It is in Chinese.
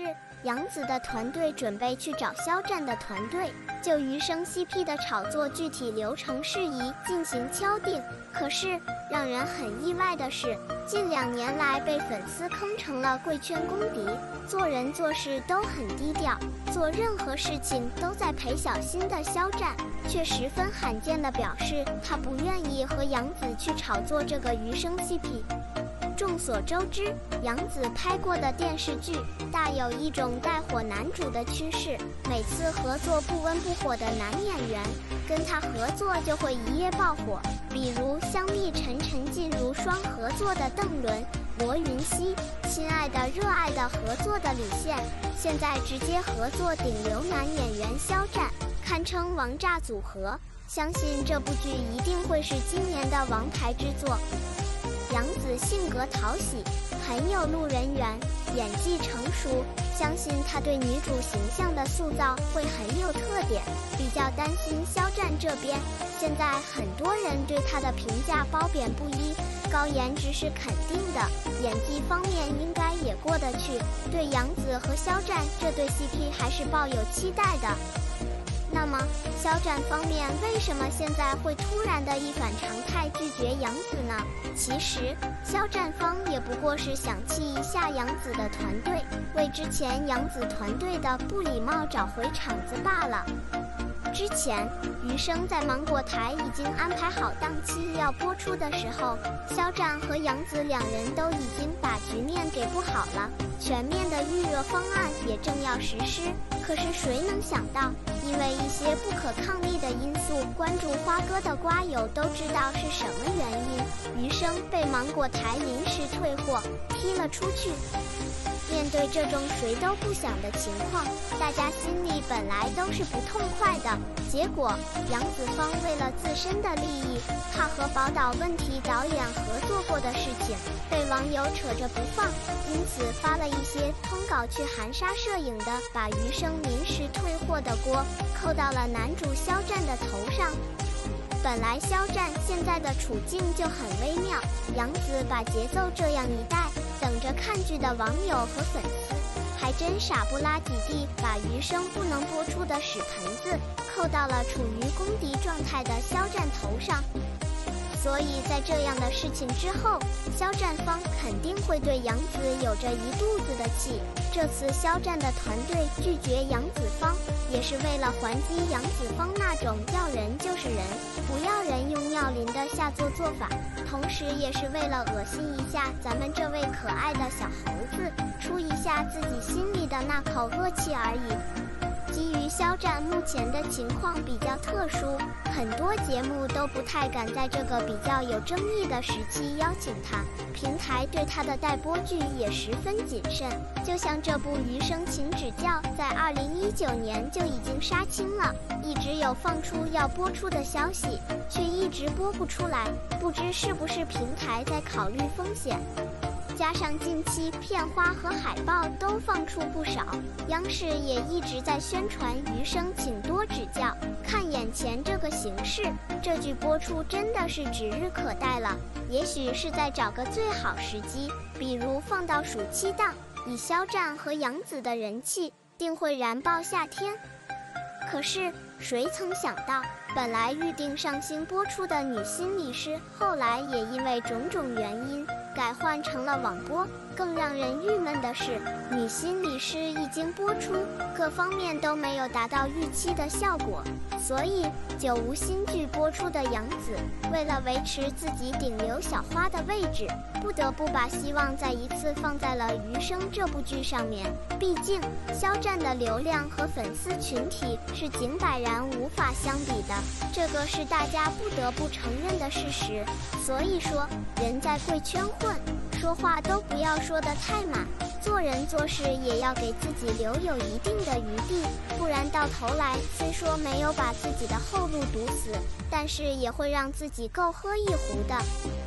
杨紫的团队准备去找肖战的团队，就余生 CP 的炒作具体流程事宜进行敲定。可是让人很意外的是，近2年来被粉丝坑成了贵圈公敌，做人做事都很低调，做任何事情都在陪小心的肖战，却十分罕见地表示他不愿意和杨紫去炒作这个余生 CP。众所周知，杨紫拍过的电视剧大有一种带火男主的趋势，每次合作不温不火的男演员，跟他合作就会一夜爆火。比如香蜜沉沉烬如霜合作的邓伦、罗云熙，亲爱的热爱的合作的李现，现在直接合作顶流男演员肖战，堪称王炸组合。相信这部剧一定会是今年的王牌之作。杨紫性格讨喜，很有路人缘，演技成熟，相信她对女主形象的塑造会很有特点。比较担心肖战这边，现在很多人对他的评价褒贬不一，高颜值是肯定的，演技方面应该也过得去，对杨紫和肖战这对 CP 还是抱有期待的。那么肖战方面为什么现在会突然的一反常态拒绝杨紫呢？其实肖战方也不过是想气一下杨紫的团队，为之前杨紫团队的不礼貌找回场子罢了。之前余生在芒果台已经安排好档期要播出的时候，肖战和杨紫2人都已经把局面给布好了，全面的预热方案也正要实施。可是谁能想到，因为一些不可抗力的因素，关注花哥的瓜友都知道是什么原因，余生被芒果台临时退货踢了出去。面对这种谁都不想的情况，大家心里本来都是不痛快的。结果杨紫方为了自身的利益，怕和宝岛问题导演合作过的事情被网友扯着不放，因此发了一些通稿去含沙射影的把余生临时退货的锅扣到了男主肖战的头上。本来肖战现在的处境就很微妙，杨紫把节奏这样一带，等着看剧的网友和粉丝还真傻不拉几地把余生不能播出的屎盆子扣到了处于公敌状态的肖战头上。所以在这样的事情之后，肖战方肯定会对杨紫有着一肚子的气。这次肖战的团队拒绝杨紫方，也是为了还击杨紫方那种要人就是人，不要人用尿淋的下作做法，同时也是为了恶心一下咱们这位可爱的小猴子，出一下自己心里的那口恶气而已。基于肖战目前的情况比较特殊，很多节目都不太敢在这个比较有争议的时期邀请他，平台对他的待播剧也十分谨慎。就像这部《余生请指教》在2019年就已经杀青了，一直有放出要播出的消息，却一直播不出来，不知是不是平台在考虑风险。加上近期片花和海报都放出不少，央视也一直在宣传余生请多指教。看眼前这个形势，这剧播出真的是指日可待了。也许是在找个最好时机，比如放到暑期档，以肖战和杨紫的人气，定会燃爆夏天。可是谁曾想到，本来预定上星播出的女心理师，后来也因为种种原因改换成了网播。更让人郁闷的是，女心理师一经播出，各方面都没有达到预期的效果，所以久无新剧播出的杨紫，为了维持自己顶流小花的位置，不得不把希望再一次放在了《余生》这部剧上面。毕竟肖战的流量和粉丝群体是井柏然无法相比的，这个是大家不得不承认的事实。所以说，人在贵圈混，说话都不要说得太满，做人做事也要给自己留有一定的余地，不然到头来虽说没有把自己的后路堵死，但是也会让自己够喝一壶的。